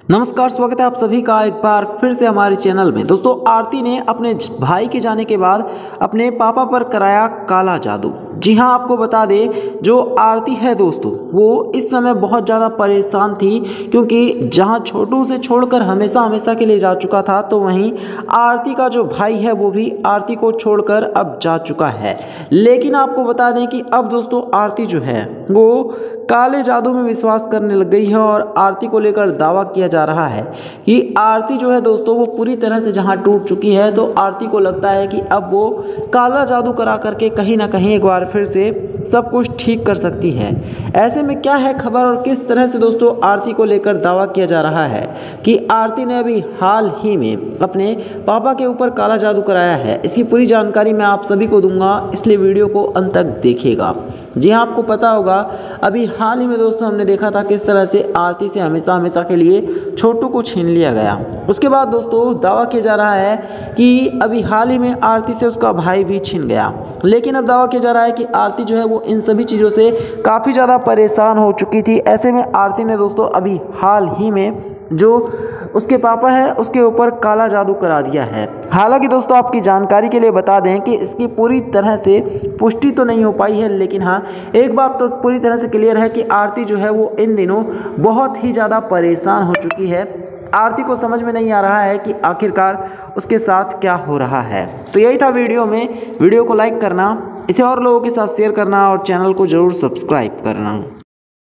नमस्कार, स्वागत है आप सभी का एक बार फिर से हमारे चैनल में। दोस्तों, आरती ने अपने भाई के जाने के बाद अपने पापा पर कराया काला जादू। जी हाँ, आपको बता दें, जो आरती है दोस्तों, वो इस समय बहुत ज़्यादा परेशान थी, क्योंकि जहाँ छोटू से छोड़कर हमेशा हमेशा के लिए जा चुका था, तो वहीं आरती का जो भाई है वो भी आरती को छोड़कर अब जा चुका है। लेकिन आपको बता दें कि अब दोस्तों आरती जो है वो काले जादू में विश्वास करने लग गई है और आरती को लेकर दावा किया जा रहा है कि आरती जो है दोस्तों वो पूरी तरह से जहां टूट चुकी है, तो आरती को लगता है कि अब वो काला जादू करा करके कहीं ना कहीं एक बार फिर से सब कुछ ठीक कर सकती है। ऐसे में क्या है खबर और किस तरह से दोस्तों आरती को लेकर दावा किया जा रहा है कि आरती ने अभी हाल ही में अपने पापा के ऊपर काला जादू कराया है, इसकी पूरी जानकारी मैं आप सभी को दूंगा, इसलिए वीडियो को अंत तक देखिएगा। जी हाँ, आपको पता होगा अभी हाल ही में दोस्तों हमने देखा था किस तरह से आरती से हमेशा हमेशा के लिए छोटू को छीन लिया गया। उसके बाद दोस्तों दावा किया जा रहा है कि अभी हाल ही में आरती से उसका भाई भी छीन गया। लेकिन अब दावा किया जा रहा है कि आरती जो है वो इन सभी चीज़ों से काफ़ी ज़्यादा परेशान हो चुकी थी। ऐसे में आरती ने दोस्तों अभी हाल ही में जो उसके पापा है उसके ऊपर काला जादू करा दिया है। हालांकि दोस्तों आपकी जानकारी के लिए बता दें कि इसकी पूरी तरह से पुष्टि तो नहीं हो पाई है, लेकिन हाँ एक बात तो पूरी तरह से क्लियर है कि आरती जो है वो इन दिनों बहुत ही ज़्यादा परेशान हो चुकी है। आरती को समझ में नहीं आ रहा है कि आखिरकार उसके साथ क्या हो रहा है। तो यही था वीडियो को लाइक करना, इसे और लोगों के साथ शेयर करना और चैनल को ज़रूर सब्सक्राइब करना।